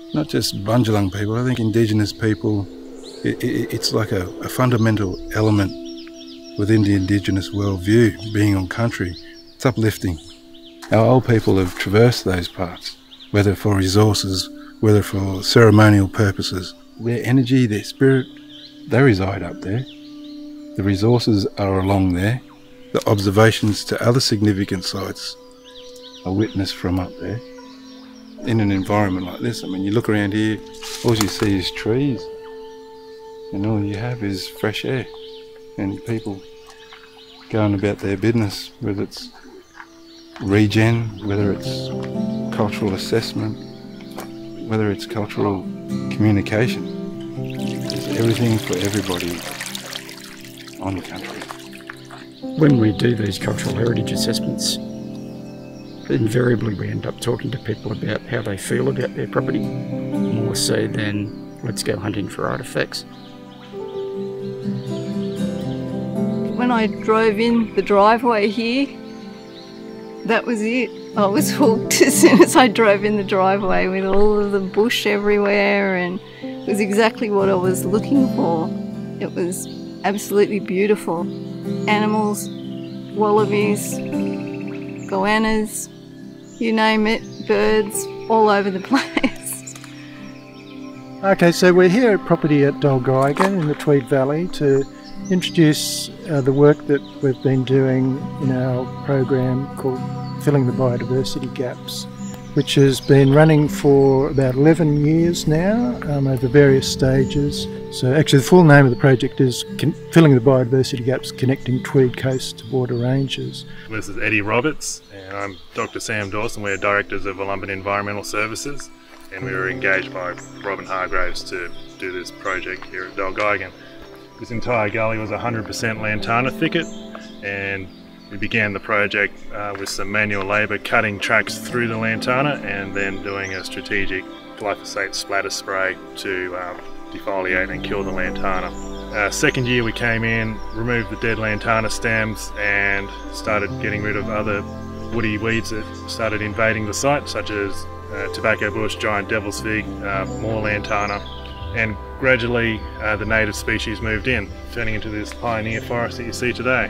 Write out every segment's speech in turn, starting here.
not just Bundjalung people, I think Indigenous people, it's like a fundamental element within the Indigenous worldview, being on country. It's uplifting. Our old people have traversed those parts, whether for resources, whether for ceremonial purposes. Their energy, their spirit, they reside up there. The resources are along there. The observations to other significant sites are witnessed from up there. In an environment like this, I mean, you look around here, all you see is trees, and all you have is fresh air and people going about their business, whether it's regen, whether it's cultural assessment, whether it's cultural communication. There's everything for everybody on the country. When we do these cultural heritage assessments, invariably we end up talking to people about how they feel about their property, more so than let's go hunting for artefacts. When I drove in the driveway here, that was it. I was hooked as soon as I drove in the driveway with all of the bush everywhere, and it was exactly what I was looking for. It was absolutely beautiful. Animals, wallabies, goannas, you name it, birds, all over the place. Okay, so we're here at property at Dalgaiga in the Tweed Valley to introduce the work that we've been doing in our program called Filling the Biodiversity Gaps, which has been running for about 11 years now over various stages. So actually the full name of the project is Filling the Biodiversity Gaps, Connecting Tweed Coast to Border Ranges. This is Eddie Roberts and I'm Dr. Sam Dawson. We're directors of Wollumbin Environmental Services, and we were engaged by Robin Hargraves to do this project here at Dalgaiga. This entire gully was 100% lantana thicket, and we began the project with some manual labour cutting tracks through the lantana and then doing a strategic glyphosate splatter spray to defoliate and kill the lantana. Second year we came in, removed the dead lantana stems and started getting rid of other woody weeds that started invading the site, such as tobacco bush, giant devil's fig, more lantana, and gradually the native species moved in, turning into this pioneer forest that you see today.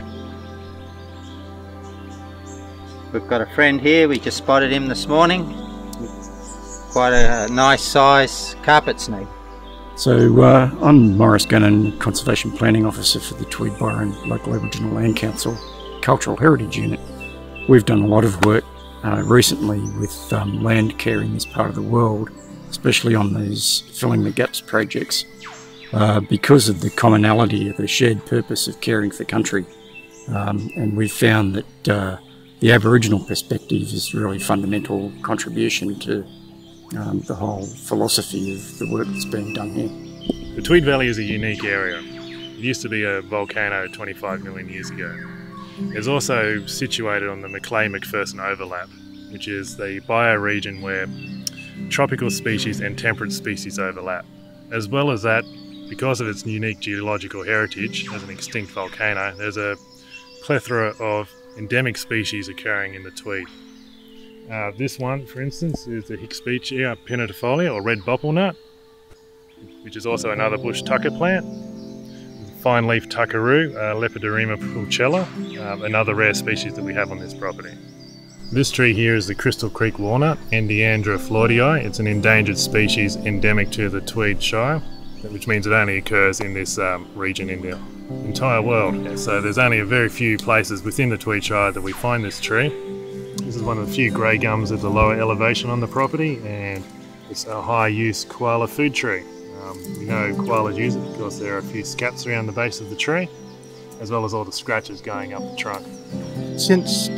We've got a friend here, we just spotted him this morning. Quite a nice size carpet snake. So I'm Maurice Gunnan, Conservation Planning Officer for the Tweed-Byron Local Aboriginal Land Council Cultural Heritage Unit. We've done a lot of work recently with land care in this part of the world, especially on these Filling the Gaps projects, because of the commonality of the shared purpose of caring for country. And we've found that the Aboriginal perspective is really fundamental contribution to the whole philosophy of the work that's being done here. The Tweed Valley is a unique area. It used to be a volcano 25 million years ago. It's also situated on the Macleay-McPherson overlap, which is the bioregion where tropical species and temperate species overlap. As well as that, because of its unique geological heritage as an extinct volcano, there's a plethora of endemic species occurring in the Tweed. This one, for instance, is the Hickspeechia pinnatifolia, or red bottlenut, which is also another bush tucker plant. Fine leaf tuckaroo, Lepidoderma pulchella, another rare species that we have on this property. This tree here is the Crystal Creek walnut, Endiandra floridii. It's an endangered species endemic to the Tweed Shire, which means it only occurs in this region in the entire world. So there's only a very few places within the Tweed Shire that we find this tree. This is one of the few grey gums at the lower elevation on the property, and it's a high-use koala food tree. We know koalas use it because there are a few scats around the base of the tree, as well as all the scratches going up the trunk. Since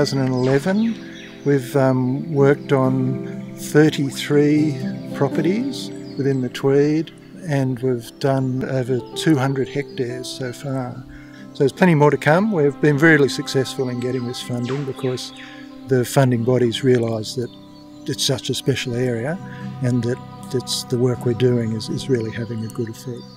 2011, we've worked on 33 properties within the Tweed, and we've done over 200 hectares so far. So there's plenty more to come. We've been really successful in getting this funding because the funding bodies realise that it's such a special area and that the work we're doing is really having a good effect.